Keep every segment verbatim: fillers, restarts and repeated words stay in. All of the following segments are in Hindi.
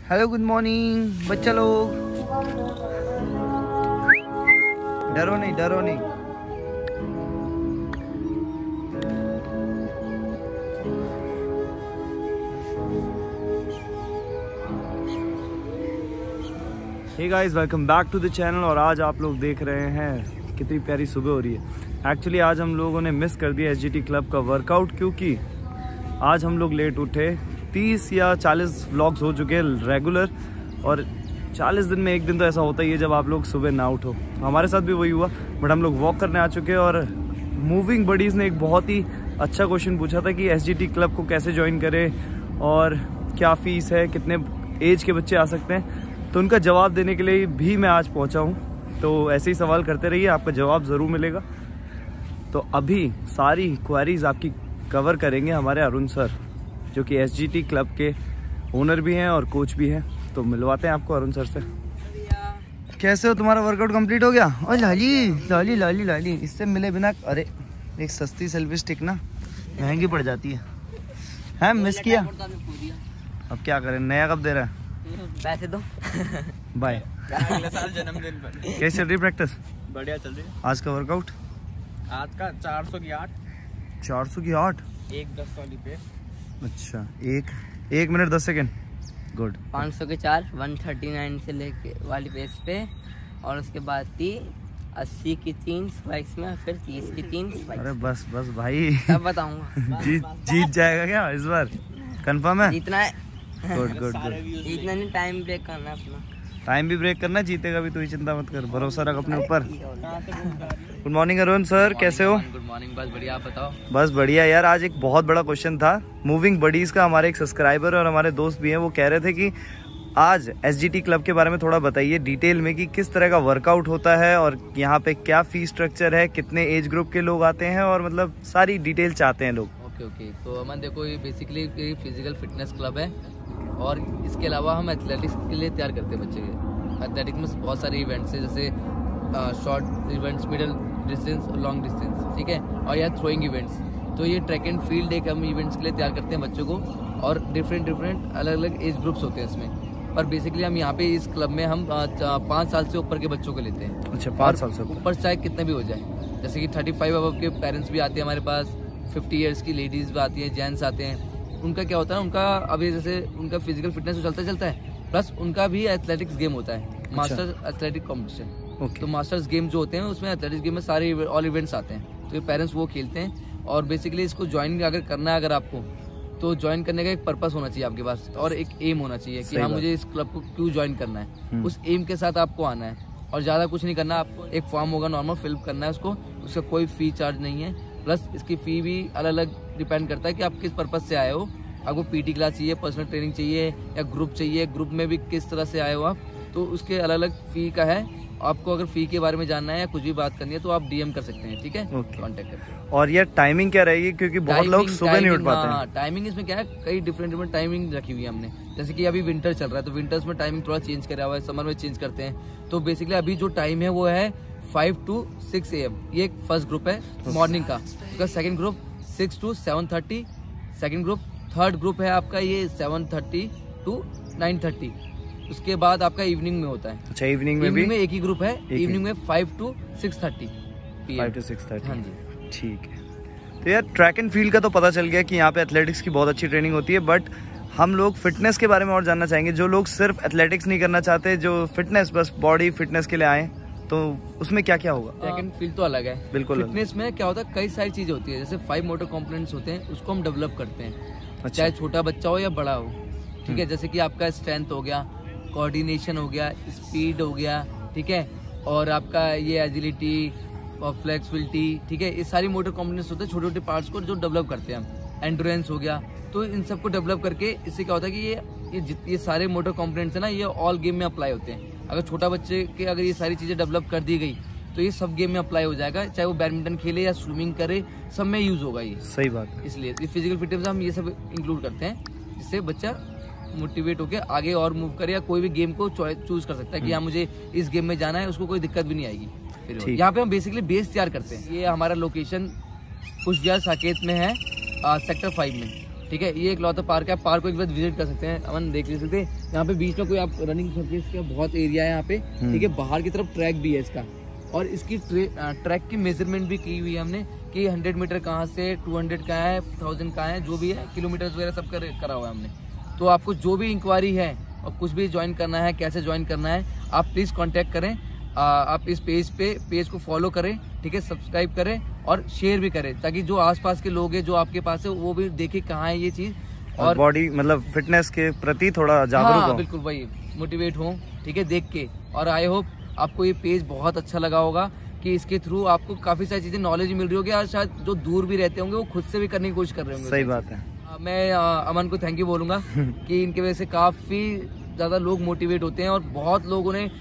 हेलो गुड मॉर्निंग बच्चा लोग। डरो नहीं डरो नहीं। Hey guys, welcome back to the channel. और आज आप लोग देख रहे हैं कितनी प्यारी सुबह हो रही है। एक्चुअली आज हम लोगों ने मिस कर दिया एसजीटी क्लब का वर्कआउट, क्योंकि आज हम लोग लेट उठे। तीस या चालीस व्लॉग्स हो चुके हैं रेगुलर, और चालीस दिन में एक दिन तो ऐसा होता ही है जब आप लोग सुबह ना उठो। हमारे साथ भी वही हुआ, बट हम लोग वॉक करने आ चुके हैं। और मूविंग बडीज़ ने एक बहुत ही अच्छा क्वेश्चन पूछा था कि एसजीटी क्लब को कैसे ज्वाइन करें और क्या फ़ीस है, कितने एज के बच्चे आ सकते हैं। तो उनका जवाब देने के लिए भी मैं आज पहुंचा हूं। तो ऐसे ही सवाल करते रहिए, आपका जवाब ज़रूर मिलेगा। तो अभी सारी क्वेरीज आपकी कवर करेंगे हमारे अरुण सर, जो कि एसजीटी क्लब के ओनर भी हैं और कोच भी हैं। तो मिलवाते हैं आपको अरुण सर से। कैसे हो, तुम्हारा वर्कआउट कंप्लीट हो गया? और लाली लाली लाली लाली इससे मिले बिना, अरे एक सस्ती सेल्फी स्टिक ना महंगी पड़ जाती है। हैं मिस किया, अब क्या करें, नया कब दे रहा है? पैसे दो। बाय। अगले साल जन्मदिन पर। कैसे चल रही प्रैक्टिस? बढ़िया चल रही है। आज का वर्कआउट? आज का चार सौ की आठ। चार सौ की आठ? एक दस वाली पे। अच्छा, एक एक मिनट दस सेकेंड। गुड। पाँच सौ के चार, वन थर्टी नाइन से लेके वाली पेस पे, और उसके बाद थी अस्सी की तीन स्पाइक्स में, फिर तीस की तीन स्पाइक्स। अरे बस बस भाई, सब बताऊंगा। जीत जीत जाएगा क्या इस बार? कंफर्म है? जीतना है। Good good good. जीतना नहीं, टाइम ब्रेक करना अपना। टाइम भी ब्रेक करना, जीतेगा भी, तू ही चिंता मत कर, भरोसा रख अपने ऊपर। गुड मॉर्निंग अरुण सर, कैसे हो? गुड मॉर्निंग, बस बढ़िया, आप बताओ। बस बढ़िया यार। आज एक बहुत बड़ा क्वेश्चन था मूविंग बडीज का। हमारे एक सब्सक्राइबर और हमारे दोस्त भी हैं, वो कह रहे थे कि आज एसजीटी क्लब के बारे में थोड़ा बताइए डिटेल में कि किस तरह का वर्कआउट होता है और यहाँ पे क्या फी स्ट्रक्चर है, कितने एज ग्रुप के लोग आते हैं, और मतलब सारी डिटेल चाहते हैं लोग। ओके ओके तो अमन देखो, ये बेसिकली फिजिकल फिटनेस क्लब है, और इसके अलावा हम एथलेटिक्स के लिए तैयार करते हैं बच्चे के। एथलेटिक्स में बहुत सारे इवेंट्स हैं, जैसे शॉर्ट इवेंट्स, मिडल डिस्टेंस और लॉन्ग डिस्टेंस, ठीक है, और या थ्रोइंग इवेंट्स। तो ये ट्रैक एंड फील्ड एक हम इवेंट्स के लिए तैयार करते हैं बच्चों को, और डिफरेंट डिफरेंट अलग अलग एज ग्रुप्स होते हैं इसमें। पर बेसिकली हम यहाँ पे इस क्लब में हम पाँच साल से ऊपर के बच्चों को लेते हैं। अच्छा, पाँच साल से ऊपर चाहे कितने भी हो जाए, जैसे कि थर्टी फाइव अबव के पेरेंट्स भी आते हैं हमारे पास, फिफ्टी ईयर्स की लेडीज़ भी आती हैं, जेंट्स आते हैं। उनका क्या होता है, उनका अभी जैसे उनका फिजिकल फिटनेस तो चलता चलता है, प्लस उनका भी एथलेटिक्स गेम होता है, मास्टर एथलेटिक कॉम्पिटिशन। तो मास्टर्स गेम जो होते हैं उसमें एथलेटिक्स गेम में सारे ऑल इवेंट्स आते हैं, तो ये पेरेंट्स वो खेलते हैं। और बेसिकली इसको ज्वाइन अगर करना है अगर आपको, तो ज्वाइन करने का एक पर्पस होना चाहिए आपके पास, और एक एम होना चाहिए कि हाँ मुझे इस क्लब को क्यों ज्वाइन करना है। उस एम के साथ आपको आना है, और ज़्यादा कुछ नहीं करना। आपको एक फॉर्म होगा नॉर्मल, फिल करना है उसको, उसका कोई फी चार्ज नहीं है। प्लस इसकी फ़ी भी अलग अलग डिपेंड करता है कि आप किस पर्पज़ से आए हो। आपको पीटी क्लास चाहिए, पर्सनल ट्रेनिंग चाहिए, या ग्रुप चाहिए, ग्रुप में भी किस तरह से आए हो आप, तो उसके अलग अलग फ़ी का है। आपको अगर फ़ी के बारे में जानना है या कुछ भी बात करनी है तो आप डीएम कर सकते हैं, ठीक है, कॉन्टेक्ट करके। और ये टाइमिंग क्या रहेगी, क्योंकि बहुत लोग सुबह नहीं उठ पाते हैं। टाइमिंग इसमें क्या है, कई डिफरेंट डिफरेंट टाइमिंग रखी हुई है हमने। जैसे कि अभी विंटर चल रहा है, तो विंटर्स में टाइमिंग थोड़ा चेंज करा हुआ है, समर में चेंज करते हैं। तो बेसिकली अभी जो टाइम है वो है five to six A M. ये एक फर्स्ट ग्रुप है मॉर्निंग का। उसका second group six to seven thirty second group. Third group है आपका ये seven thirty to nine thirty. उसके बाद आपका इवनिंग में होता है। अच्छा, इवनिंग में इवनिंग भी में एक ही ग्रुप है, इवनिंग में five to six thirty five to six thirty. हाँ जी, ठीक है। तो यार ट्रैक एंड फील्ड का तो पता चल गया कि यहाँ पे एथलेटिक्स की बहुत अच्छी ट्रेनिंग होती है, बट हम लोग फिटनेस के बारे में और जानना चाहेंगे। जो लोग सिर्फ एथलेटिक्स नहीं करना चाहते, जो फिटनेस बस बॉडी फिटनेस के लिए आए, तो उसमें क्या क्या होगा? ट्रैक एंड फील्ड तो अलग है, बिल्कुल। फिटनेस में क्या होता है, कई सारी चीजें होती है, जैसे फाइव मोटर कॉम्पोनेंट्स होते हैं, उसको हम डेवलप करते हैं। अच्छा। चाहे छोटा बच्चा हो या बड़ा हो, ठीक है। जैसे कि आपका स्ट्रेंथ हो गया, कोऑर्डिनेशन हो गया, स्पीड हो गया, ठीक है, और आपका ये एजिलिटी और फ्लेक्सिबिलिटी, ठीक है, ये सारी मोटर कॉम्पोनेंट्स होते हैं, छोटे छोटे पार्ट्स को जो डेवलप करते हैं हम। एंड्योरेंस हो गया, तो इन सबको डेवलप करके इससे क्या होता है कि ये ये, ये सारे मोटर कॉम्पोनेंट्स है ना, ये ऑल गेम में अप्लाई होते हैं। अगर छोटा बच्चे के अगर ये सारी चीजें डेवलप कर दी गई तो ये सब गेम में अप्लाई हो जाएगा, चाहे वो बैडमिंटन खेले या स्विमिंग करे, सब में यूज होगा ये। सही बात है। इसलिए फिजिकल फिटनेस हम ये सब इंक्लूड करते हैं, जिससे बच्चा मोटिवेट होकर आगे और मूव करे, या कोई भी गेम को चूज कर सकता है कि हाँ मुझे इस गेम में जाना है, उसको कोई दिक्कत भी नहीं आएगी। फिर यहाँ पे हम बेसिकली बेस तैयार करते हैं। ये हमारा लोकेशन कुशबिहार साकेत में है, सेक्टर फाइव में। ठीक है, ये एक लौता पार्क है, पार्क को एक बार विजिट कर सकते हैं, अमन देख सकते हैं। यहाँ पे बीच में कोई आप रनिंग सर्किट का बहुत एरिया है यहाँ पे, ठीक है। बाहर की तरफ ट्रैक भी है इसका, और इसकी ट्रैक की मेजरमेंट भी की हुई है हमने कि हंड्रेड मीटर कहाँ से टू हंड्रेड कहाँ है, थाउजेंड कहाँ है, जो भी है किलोमीटर वगैरह सब कर, करा हुआ है हमने। तो आपको जो भी इंक्वायरी है और कुछ भी ज्वाइन करना है, कैसे ज्वाइन करना है, आप प्लीज़ कांटेक्ट करें। आ, आप इस पेज पे पेज को फॉलो करें, ठीक है, सब्सक्राइब करें और शेयर भी करें, ताकि जो आसपास के लोग हैं जो आपके पास है वो भी देखें कहाँ है ये चीज़, और बॉडी मतलब फिटनेस के प्रति थोड़ा जागरूक हो। बिल्कुल वही मोटिवेट हो, ठीक है, देख के। और आई होप आपको ये पेज बहुत अच्छा लगा होगा कि इसके थ्रू आपको काफ़ी सारी चीज़ें नॉलेज मिल रही होगी, और शायद जो दूर भी रहते होंगे वो खुद से भी करने की कोशिश कर रहे होंगे। सही बात है। मैं अमन को थैंक यू बोलूँगा कि इनकी वजह से काफ़ी ज़्यादा लोग मोटिवेट होते हैं, और बहुत लोगों ने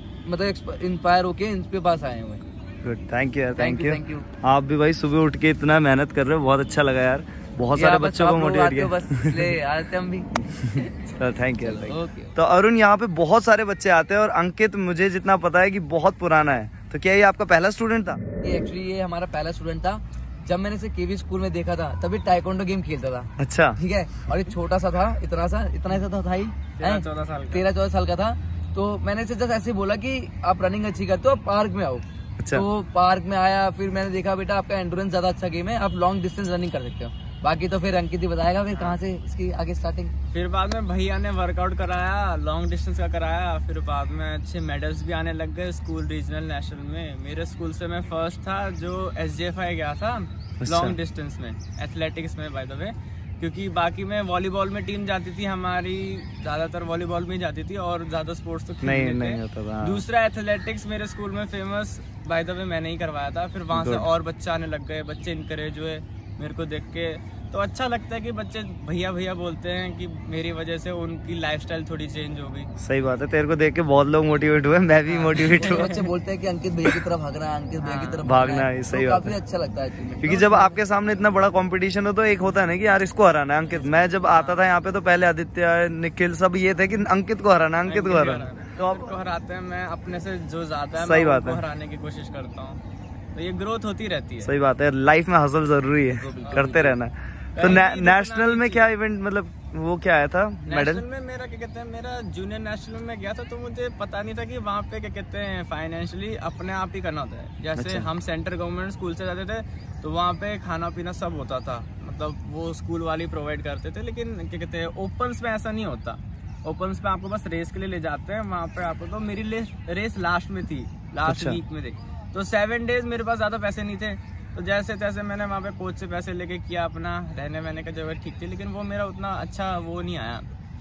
मतलब इंस्पायर होके इनके पास आए हुए हैं। गुड, थैंक यू यार, थैंक यू थैंक यू। आप भी भाई सुबह उठ के इतना मेहनत कर रहे हो, बहुत अच्छा लगा यार, बहुत सारे बच्चों को मोटिवेट किया। बस ले आते हम भी। थैंक यू यार। ओके। तो अरुण, यहाँ पे बहुत सारे बच्चे आते हैं, और अंकित मुझे जितना पता है कि बहुत पुराना है, तो क्या ये आपका पहला स्टूडेंट था? ये एक्चुअली ये हमारा पहला स्टूडेंट था। जब मैंने इसे केवी स्कूल में देखा था तभी टाइकोंडो गेम खेलता था। अच्छा, ठीक है, और ये छोटा सा था, इतना सा इतना सा था, था ही तेरह चौदह साल तेरह चौदह साल का था। तो मैंने इसे जस्ट ऐसे बोला कि आप रनिंग अच्छी करते हो, आप पार्क में आओ। अच्छा। तो पार्क में आया, फिर मैंने देखा बेटा आपका एंड्योरेंस ज्यादा अच्छा गेम है, आप लॉन्ग डिस्टेंस रनिंग कर सकते हो। बाकी तो फिर अंकित ही बताएगा फिर कहाँ से इसकी आगे स्टार्टिंग। फिर बाद में भैया ने वर्कआउट कराया, लॉन्ग डिस्टेंस का कराया, फिर बाद में अच्छे मेडल्स भी आने लग गए स्कूल, रीजनल, नेशनल में। मेरे स्कूल से मैं फर्स्ट था जो एस जी एफ आई गया था लॉन्ग डिस्टेंस में, एथलेटिक्स में बाय द वे, क्योंकि बाकी में वॉलीबॉल में टीम जाती थी हमारी, ज़्यादातर वॉलीबॉल में ही जाती थी, और ज़्यादा स्पोर्ट्स तो नहीं नहीं होता था। दूसरा एथलेटिक्स मेरे स्कूल में फेमस बाय द वे मैंने ही करवाया था। फिर वहाँ से और बच्चे आने लग गए, बच्चे इनकरेज हुए मेरे को देख के, तो अच्छा लगता है कि बच्चे भैया भैया बोलते हैं कि मेरी वजह से उनकी लाइफस्टाइल थोड़ी चेंज हो गई। सही बात है, तेरे को देख के बहुत लोग मोटिवेट हुए, मैं भी मोटिवेट हुआ। बच्चे बोलते हैं कि अंकित भैया की तरफ भागना है, अंकित भैया की तरफ भागना है, सही बात है। काफी अच्छा लगता है, क्योंकि जब आपके सामने इतना बड़ा कंपटीशन हो तो एक होता है ना कि यार इसको हराना है अंकित। मैं जब आता था यहाँ पे तो पहले आदित्य, निखिल सब ये थे कि अंकित को हराना, अंकित को हराना। तो आपको हराते हैं, मैं अपने से जो ज्यादा है सही मैं बात है, हराने की कोशिश करता हूँ, तो ये ग्रोथ होती रहती है। सही बात है, लाइफ में हसल जरूरी है, करते रहना। तो नेशनल में क्या इवेंट, मतलब वो क्या आया था मेडल? नेशनल में मेरा क्या कहते हैं, मेरा जूनियर नेशनल में गया था, तो मुझे पता नहीं था कि वहाँ पे क्या कहते हैं फाइनेंशियली अपने आप ही करना होता है। जैसे अच्छा। हम सेंट्रल गवर्नमेंट स्कूल से जाते थे तो वहाँ पे खाना पीना सब होता था, मतलब वो स्कूल वाले प्रोवाइड करते थे। लेकिन क्या कहते हैं ओपन्स में ऐसा नहीं होता, ओपन्स में आपको बस रेस के लिए ले जाते हैं वहाँ पे आपको। तो मेरी रेस लास्ट में थी, लास्ट वीक में थी, तो सेवन डेज मेरे पास ज़्यादा पैसे नहीं थे, तो जैसे तैसे मैंने वहाँ पे कोच से पैसे लेके किया, अपना रहने वहने का जगह ठीक थी, लेकिन वो मेरा उतना अच्छा वो नहीं आया,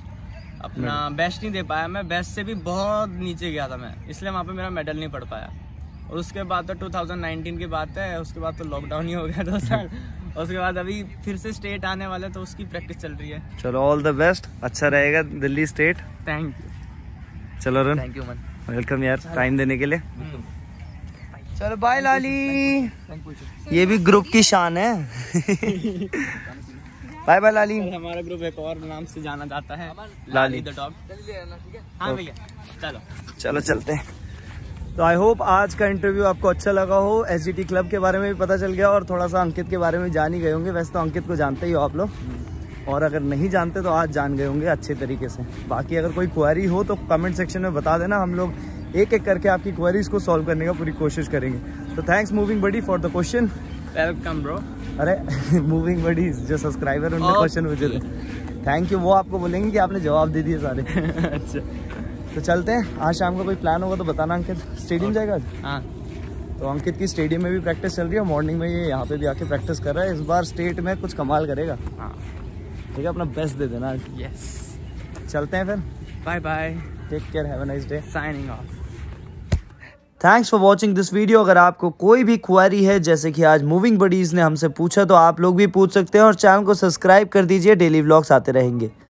अपना बेस्ट नहीं दे पाया। मैं बेस्ट से भी बहुत नीचे गया था मैं, इसलिए वहाँ पे मेरा मेडल नहीं पड़ पाया। और उसके बाद तो टू थाउजेंड नाइनटीन की बात है, उसके बाद तो लॉकडाउन ही हो गया दो साल। उसके बाद अभी फिर से स्टेट आने वाले, तो उसकी प्रैक्टिस चल रही है। चलो ऑल द बेस्ट, अच्छा रहेगा दिल्ली स्टेट। Thank you. चलो रन, थैंक यू मन, वेलकम यार टाइम देने के लिए। चलो बाय लाली, ये भी ग्रुप की शान है। Bye bye Lali. हमारा ग्रुप एक और नाम से जाना जाता है, लाली द डॉग। हाँ भैया, चलो चलो चलते हैं। तो आई होप आज का इंटरव्यू आपको अच्छा लगा हो। एसजीटी क्लब के बारे में भी पता चल गया, और थोड़ा सा अंकित के बारे में जान ही गए होंगे। वैसे तो अंकित को जानते ही हो आप लोग, और अगर नहीं जानते तो आज जान गए होंगे अच्छे तरीके से। बाकी अगर कोई क्वेरी हो तो कमेंट सेक्शन में बता देना, हम लोग एक एक करके आपकी क्वेरीज को सॉल्व करने का पूरी कोशिश करेंगे। तो thanks moving buddy for the question. Welcome bro. अरे मूविंग बडी जो सब्सक्राइबर उनने क्वेश्चन पूछे थे, थैंक यू। वो आपको बोलेंगे कि आपने जवाब दे दिए सारे। अच्छा, तो चलते हैं। आज शाम को कोई प्लान होगा तो बताना। अंकित स्टेडियम जाएगा आज? हाँ, तो अंकित की स्टेडियम में भी प्रैक्टिस चल रही है, मॉर्निंग में ये यहाँ पे भी आके प्रैक्टिस कर रहा है। इस बार स्टेट में कुछ कमाल करेगा। हाँ ठीक है, अपना बेस्ट दे देना। यस, चलते हैं फिर। Bye bye, take care, have a nice day, signing off. Thanks for watching this video. अगर आपको कोई भी क्वेरी है, जैसे कि आज मूविंग बडीज ने हमसे पूछा, तो आप लोग भी पूछ सकते हैं, और चैनल को सब्सक्राइब कर दीजिए, डेली व्लॉग्स आते रहेंगे।